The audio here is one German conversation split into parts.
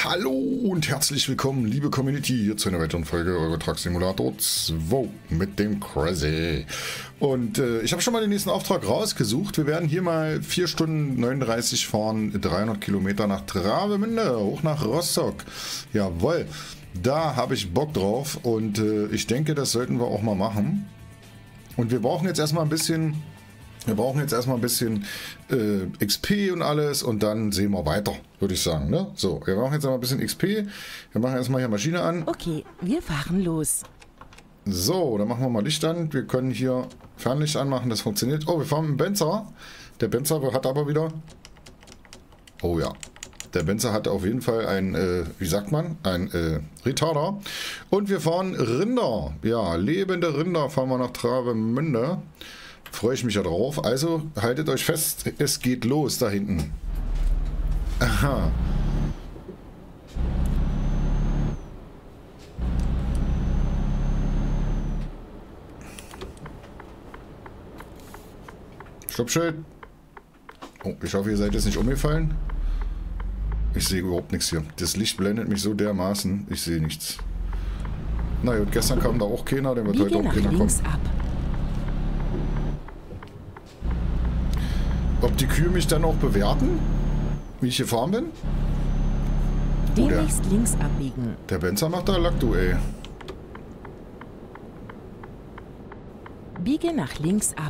Hallo und herzlich willkommen, liebe Community, hier zu einer weiteren Folge Euro Truck Simulator 2 mit dem Crazy. Und ich habe schon mal den nächsten Auftrag rausgesucht. Wir werden hier mal 4 Stunden 39 fahren, 300 Kilometer nach Travemünde, hoch nach Rostock. Jawohl, da habe ich Bock drauf und ich denke, das sollten wir auch mal machen. Und wir brauchen jetzt erstmal ein bisschen... XP und alles und dann sehen wir weiter, würde ich sagen. Ne? So, wir brauchen jetzt mal ein bisschen XP. Wir machen erstmal hier Maschine an. Okay, wir fahren los. So, dann machen wir mal Licht an. Wir können hier Fernlicht anmachen, das funktioniert. Oh, wir fahren mit dem Benzer. Der Benzer hat aber wieder... Oh ja. Der Benzer hat auf jeden Fall ein, wie sagt man, ein Retarder. Und wir fahren Rinder. Ja, lebende Rinder fahren wir nach Travemünde. Freue ich mich ja drauf. Also haltet euch fest, es geht los da hinten. Aha. Stoppschild. Oh, ich hoffe, ihr seid jetzt nicht umgefallen. Ich sehe überhaupt nichts hier. Das Licht blendet mich so dermaßen. Ich sehe nichts. Na gut, gestern kam da auch keiner, der wird heute auch keiner kommen. Ob die Kühe mich dann auch bewerten, wie ich gefahren bin? Demnächst links abbiegen. Der Benzer macht da Lack, du, ey. Biege nach links ab.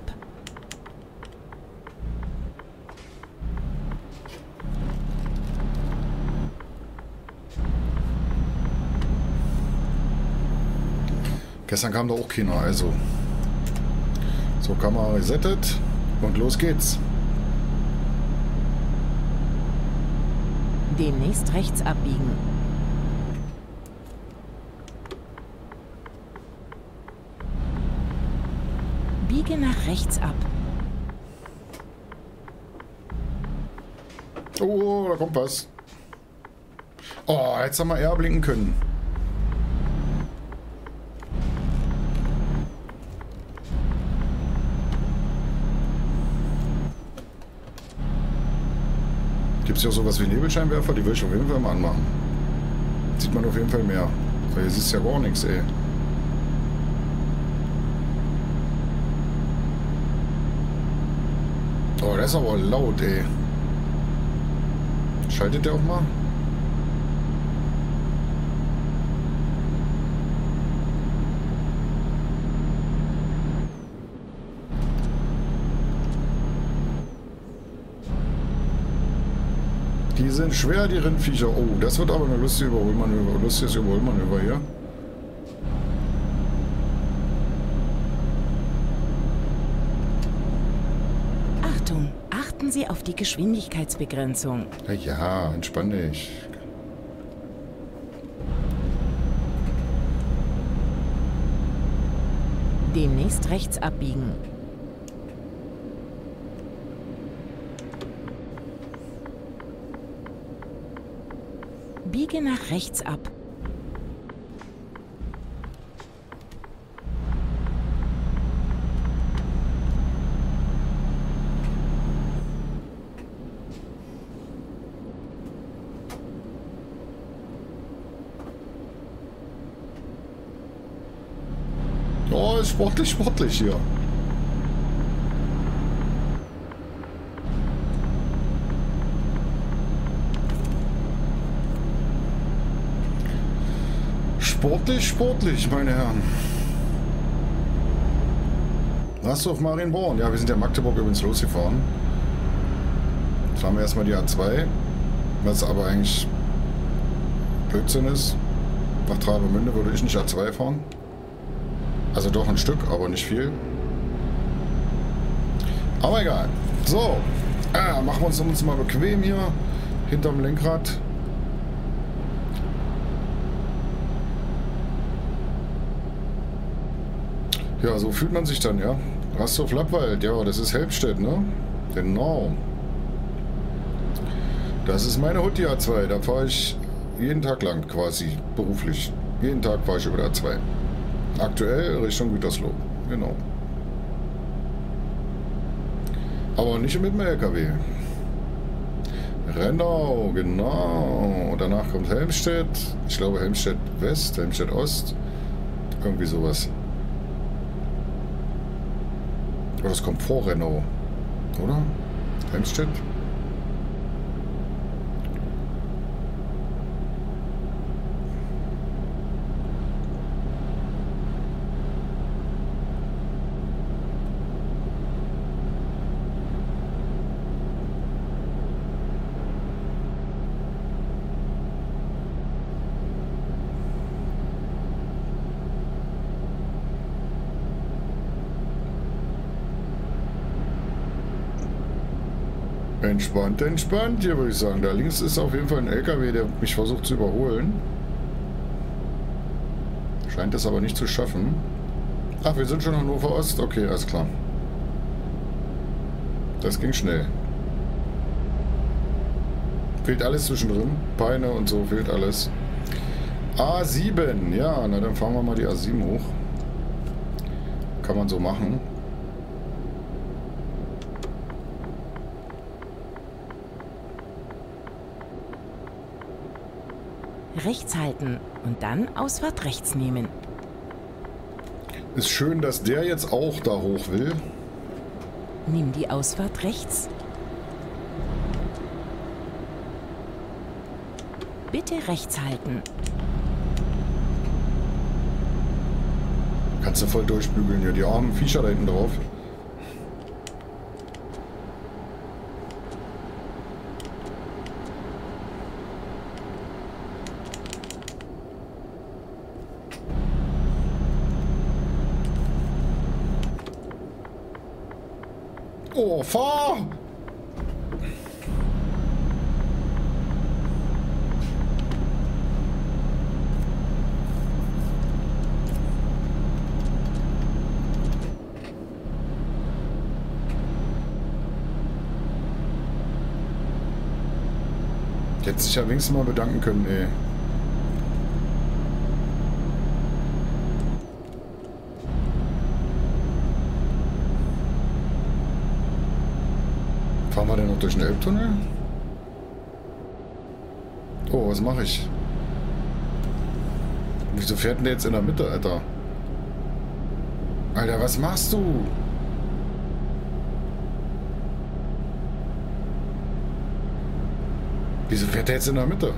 Gestern kam da auch keiner, also. So, Kamera resettet und los geht's. Demnächst rechts abbiegen. Biege nach rechts ab. Oh, da kommt was. Oh, jetzt haben wir eher blinken können. Gibt es ja sowas wie Nebelscheinwerfer, die will ich auf jeden Fall mal anmachen. Sieht man auf jeden Fall mehr. Weil hier siehst ja gar nichts, ey. Oh, das ist aber laut, ey. Schaltet der auch mal? Die sind schwer, die Rindviecher. Oh, das wird aber eine lustige Überholmanöver. Lustiges Überholmanöver hier. Achtung, achten Sie auf die Geschwindigkeitsbegrenzung. Ja, entspann dich. Demnächst rechts abbiegen. Biege nach rechts ab. Oh, ist sportlich hier. Sportlich, meine Herren. Hast du auf Marienborn? Ja, wir sind ja Magdeburg übrigens losgefahren. Jetzt fahren wir erstmal die A2, was aber eigentlich Blödsinn ist. Nach Travemünde würde ich nicht A2 fahren. Also doch ein Stück, aber nicht viel. Aber egal. So, machen wir uns mal bequem hier hinterm Lenkrad. Ja, so fühlt man sich dann, ja. Rastow-Lappwald, ja, das ist Helbstedt, ne? Genau. Das ist meine Hut, die A2. Da fahre ich jeden Tag lang quasi, beruflich. Jeden Tag fahre ich über der A2. Aktuell Richtung Gütersloh, genau. Aber nicht mit dem LKW. Rendau, genau. Da Danach kommt Helmstedt. Ich glaube Helmstedt West, Helmstedt Ost. Irgendwie sowas. Aber das kommt vor Renault. Oder? Helmstedt? Entspannt, entspannt hier, würde ich sagen. Da links ist auf jeden Fall ein LKW, der mich versucht zu überholen. Scheint es aber nicht zu schaffen. Ach, wir sind schon in Hannover Ost. Okay, alles klar. Das ging schnell. Fehlt alles zwischendrin. Beine und so, fehlt alles. A7, ja, na dann fahren wir mal die A7 hoch. Kann man so machen. Rechts halten und dann Ausfahrt rechts nehmen. Ist schön, dass der jetzt auch da hoch will. Nimm die Ausfahrt rechts. Bitte rechts halten. Kannst du voll durchbügeln hier, die armen Viecher da hinten drauf. Oh, fahr! Ich hätte sich ja wenigstens mal bedanken können, ey. Fahren wir denn noch durch den Elbtunnel? Oh, was mache ich? Wieso fährt denn der jetzt in der Mitte, Alter? Alter, was machst du? Wieso fährt der jetzt in der Mitte?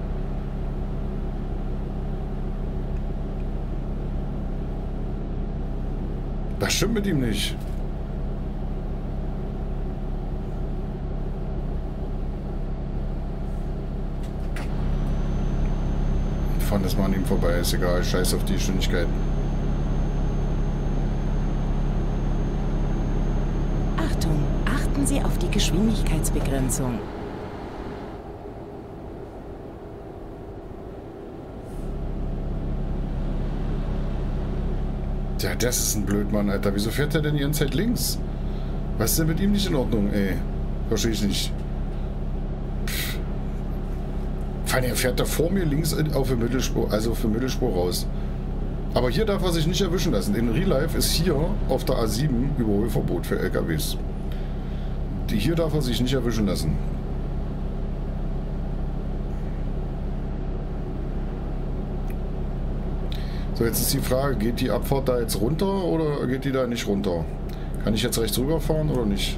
Was stimmt mit ihm nicht? Fahren das mal an ihm vorbei, ist egal, scheiß auf die Geschwindigkeit. Achtung, achten Sie auf die Geschwindigkeitsbegrenzung. Ja, das ist ein Blödmann, Alter. Wieso fährt der denn die ganze Zeit links? Was ist denn mit ihm nicht in Ordnung, ey? Verstehe ich nicht. Vor allem, er fährt da vor mir links auf der Mittelspur, also für Mittelspur raus. Aber hier darf er sich nicht erwischen lassen. In Real Life ist hier auf der A7 Überholverbot für LKWs. Hier darf er sich nicht erwischen lassen. So, jetzt ist die Frage, geht die Abfahrt da jetzt runter oder geht die da nicht runter? Kann ich jetzt rechts rüber fahren oder nicht?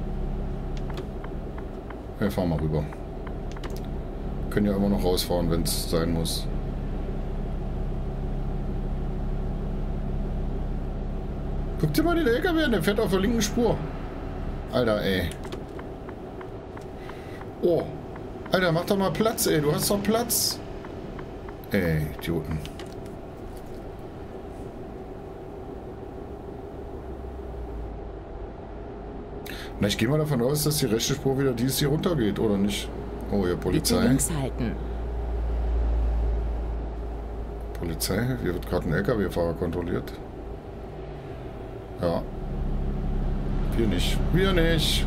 Wir fahren mal rüber. Können ja immer noch rausfahren, wenn es sein muss. Guck dir mal den LKW an, der fährt auf der linken Spur. Alter, ey. Oh. Alter, mach doch mal Platz, ey. Du hast doch Platz. Ey, Idioten. Na, ich gehe mal davon aus, dass die rechte Spur wieder dies hier runter geht, oder nicht? Oh, ja, Polizei. Bitte links halten. Polizei? Hier wird gerade ein LKW-Fahrer kontrolliert. Ja. Wir nicht. Wir nicht.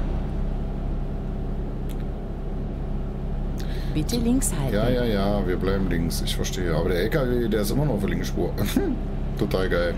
Bitte links halten. Ja, ja, ja, wir bleiben links. Ich verstehe. Aber der LKW, der ist immer noch auf der linken Spur. Total geil.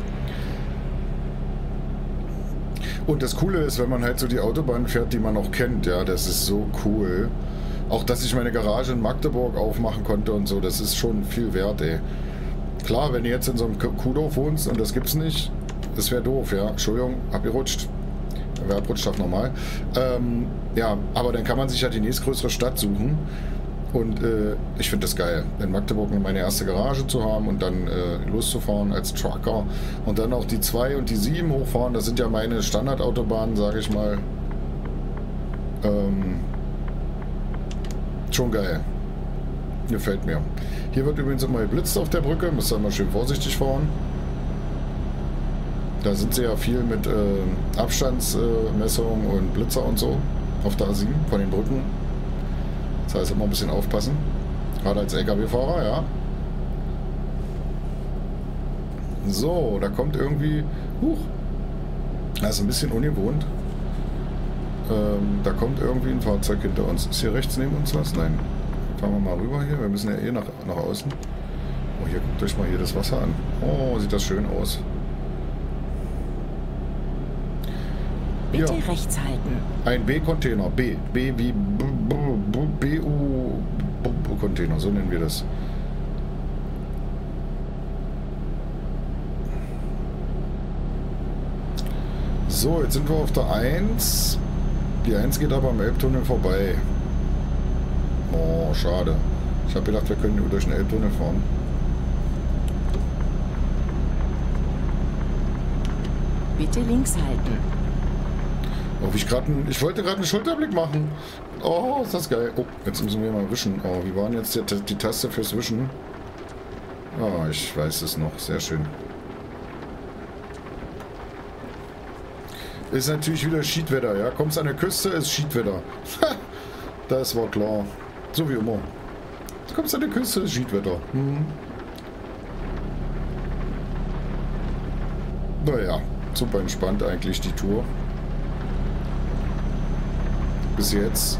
Und das Coole ist, wenn man halt so die Autobahn fährt, die man auch kennt, ja, das ist so cool. Auch, dass ich meine Garage in Magdeburg aufmachen konnte und so, das ist schon viel wert, ey. Klar, wenn du jetzt in so einem Kuhdorf wohnst und das gibt's nicht, das wäre doof, ja. Entschuldigung, abgerutscht. Wer abrutscht, darf normal. Ja, aber dann kann man sich ja die nächstgrößere Stadt suchen. Und ich finde das geil, in Magdeburg meine erste Garage zu haben und dann loszufahren als Trucker. Und dann auch die 2 und die 7 hochfahren. Das sind ja meine Standardautobahnen, sage ich mal. Schon geil. Gefällt mir. Hier wird übrigens immer geblitzt auf der Brücke. Müsst ihr mal schön vorsichtig fahren. Da sind sie ja viel mit Abstandsmessung und Blitzer und so auf der A7 von den Brücken. Das heißt, immer ein bisschen aufpassen. Gerade als LKW-Fahrer, ja. So, da kommt irgendwie... das ist ein bisschen ungewohnt. Da kommt irgendwie ein Fahrzeug hinter uns. Ist hier rechts neben uns was? Nein. Fahren wir mal rüber hier. Wir müssen ja eh nach außen. Oh, hier guckt euch mal hier das Wasser an. Oh, sieht das schön aus. Bitte rechts halten. Ein B-Container. B wie BU-Container. So nennen wir das. So, jetzt sind wir auf der 1. Die 1 geht aber am Elbtunnel vorbei. Oh, schade. Ich habe gedacht, wir können durch den Elbtunnel fahren. Bitte links halten. Oh, ich wollte gerade einen Schulterblick machen. Oh, ist das geil. Oh, jetzt müssen wir mal wischen. Oh, wie war denn jetzt die Taste fürs Wischen? Oh, ich weiß es noch. Sehr schön. Ist natürlich wieder Schiedwetter, ja. Kommst an der Küste, ist Schiedwetter. Das war klar. So wie immer. Kommst an der Küste, ist Schiedwetter. Naja, super entspannt eigentlich die Tour. Bis jetzt.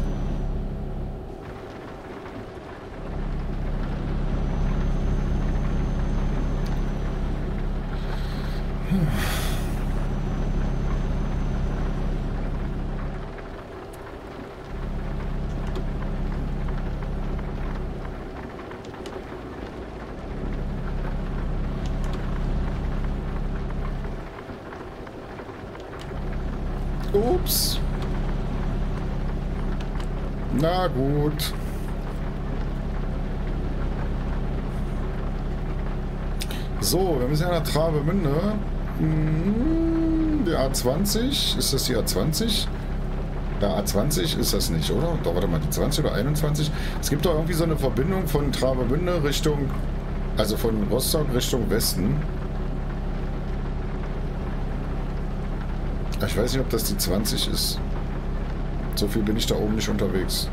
Ups. Na gut. So, wir müssen ja nach Travemünde. Die A20. Ist das die A20? Der A20 ist das nicht, oder? Doch, warte mal, die 20 oder 21? Es gibt doch irgendwie so eine Verbindung von Travemünde Richtung, also von Rostock Richtung Westen. Ich weiß nicht, ob das die 20 ist. So viel bin ich da oben nicht unterwegs.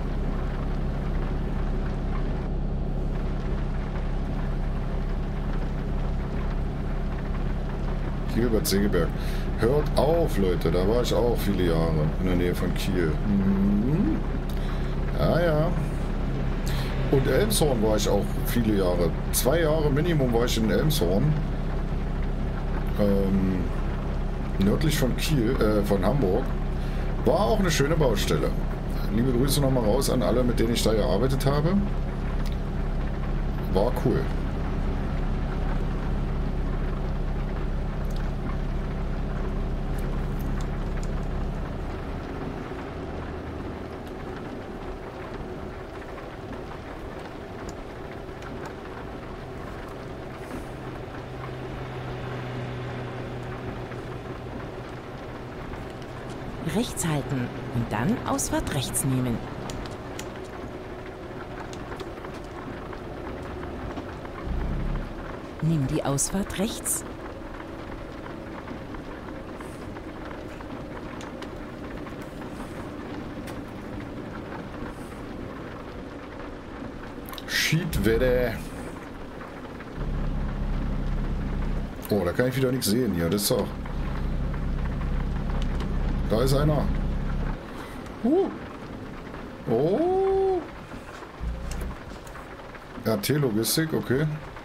Kiel Bad Segeberg. Hört auf, Leute. Da war ich auch viele Jahre in der Nähe von Kiel. Ja, ja. Und Elmshorn war ich auch viele Jahre. 2 Jahre Minimum war ich in Elmshorn. Nördlich von Kiel, von Hamburg. War auch eine schöne Baustelle. Liebe Grüße nochmal raus an alle, mit denen ich da gearbeitet habe. War cool. Rechts halten und dann Ausfahrt rechts nehmen. Nimm die Ausfahrt rechts. Schiedwetter. Oh, da kann ich wieder nichts sehen hier. Das ist doch... Da ist einer. Oh. RT-Logistik, okay.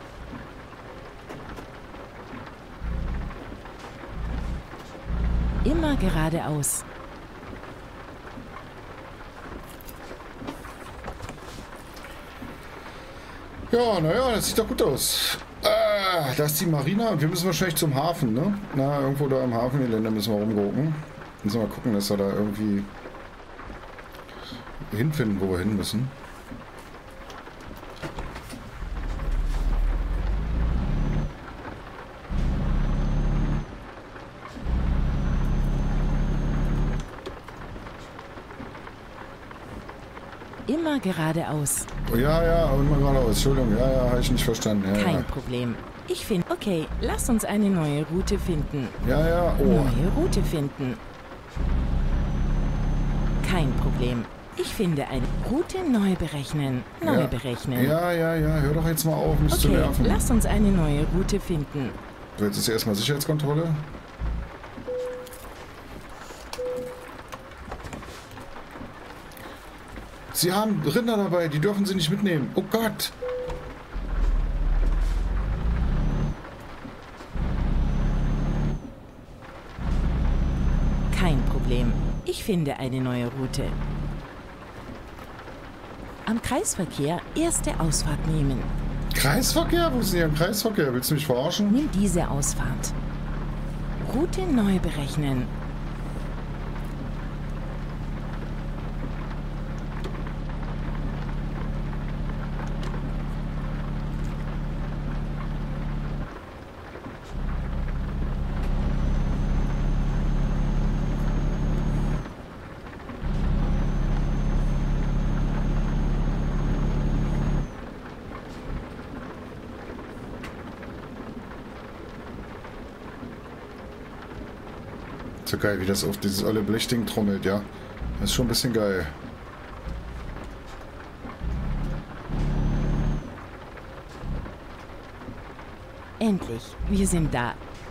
Immer geradeaus. Ja, naja, das sieht doch gut aus. Da ist die Marina und wir müssen wahrscheinlich zum Hafen, ne? Na, irgendwo da im Hafengelände müssen wir rumgucken. Müssen wir mal gucken, dass wir da irgendwie hinfinden, wo wir hin müssen. Immer geradeaus. Oh, ja, und mal geradeaus. Entschuldigung, ja, habe ich nicht verstanden. Ja, Kein Problem. Ich finde... Okay, lass uns eine neue Route finden. Ja, oh. Neue Route finden. Kein Problem. Ich finde eine Route neu berechnen. Neu berechnen. Ja, hör doch jetzt mal auf, mich zu Okay, nerven. lass uns eine neue Route finden. So, jetzt ist erstmal Sicherheitskontrolle. Sie haben Rinder dabei, die dürfen Sie nicht mitnehmen. Oh Gott! Kein Problem. Ich finde eine neue Route. Am Kreisverkehr erste Ausfahrt nehmen. Kreisverkehr? Wo ist denn hier ein Kreisverkehr? Willst du mich verarschen? Nimm diese Ausfahrt. Route neu berechnen. So geil, wie das auf dieses olle Blechding trommelt, ja. Das ist schon ein bisschen geil. Endlich, wir sind da.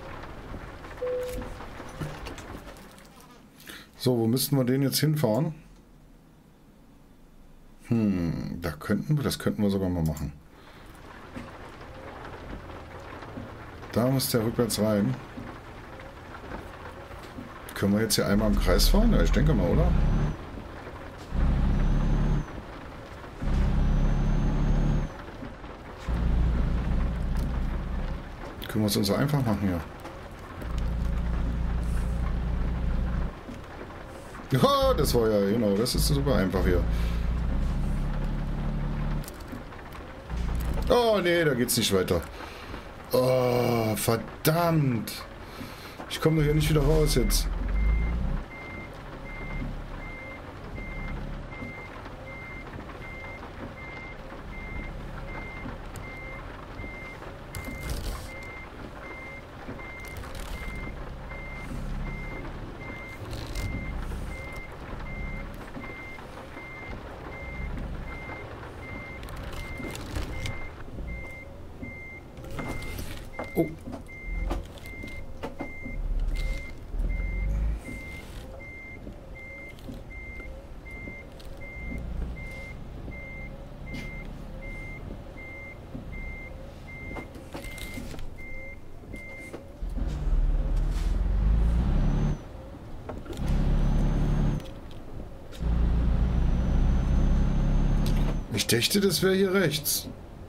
So, wo müssten wir den jetzt hinfahren? Das könnten wir sogar mal machen. Da muss der rückwärts rein. Können wir jetzt hier einmal im Kreis fahren? Ja, ich denke mal, oder? Können wir es uns so einfach machen hier? Ja, das war ja, genau, das ist super einfach hier. Oh, nee, da geht's nicht weiter. Oh, verdammt. Ich komme doch hier nicht wieder raus jetzt. Oh. Ich dachte, das wäre hier rechts.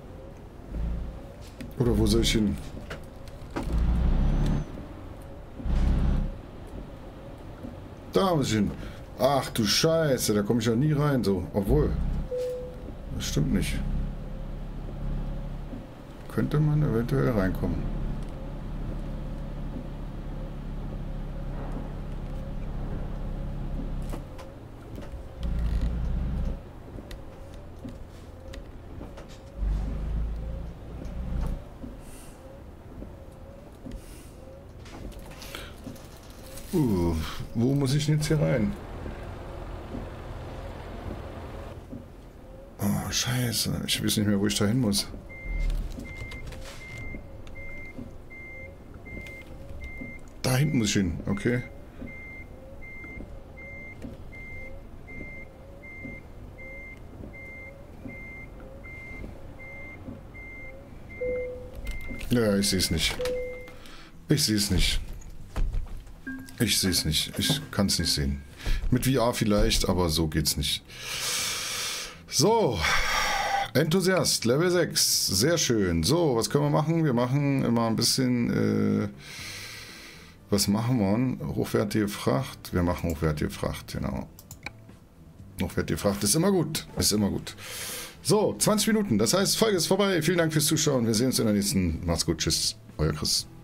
Oder wo soll ich hin? Da muss ich hin. Ach du Scheiße, da komme ich ja nie rein, so. Obwohl. Das stimmt nicht. Könnte man eventuell reinkommen. Wo muss ich denn jetzt hier rein? Oh, scheiße. Ich weiß nicht mehr, wo ich da hin muss. Da hinten muss ich hin, okay. Ja, ich sehe es nicht. Ich sehe es nicht. Ich sehe es nicht. Ich kann es nicht sehen. Mit VR vielleicht, aber so geht's nicht. So. Enthusiast, Level 6. Sehr schön. So, was können wir machen? Wir machen immer ein bisschen... was machen wir? Hochwertige Fracht. Wir machen hochwertige Fracht, genau. Hochwertige Fracht ist immer gut. Ist immer gut. So, 20 Minuten. Das heißt, Folge ist vorbei. Vielen Dank fürs Zuschauen. Wir sehen uns in der nächsten. Macht's gut. Tschüss. Euer Chris.